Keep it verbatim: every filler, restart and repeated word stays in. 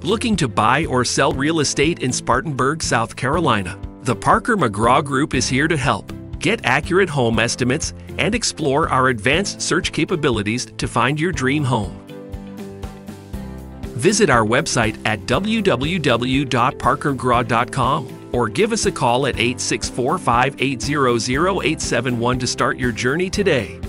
Looking to buy or sell real estate in Spartanburg, South Carolina? The Parker McGraw Group is here to help. Get accurate home estimates and explore our advanced search capabilities to find your dream home. Visit our website at w w w dot parker mcgraw dot com or give us a call at eight six four, five eight zero, zero eight seven one to start your journey today.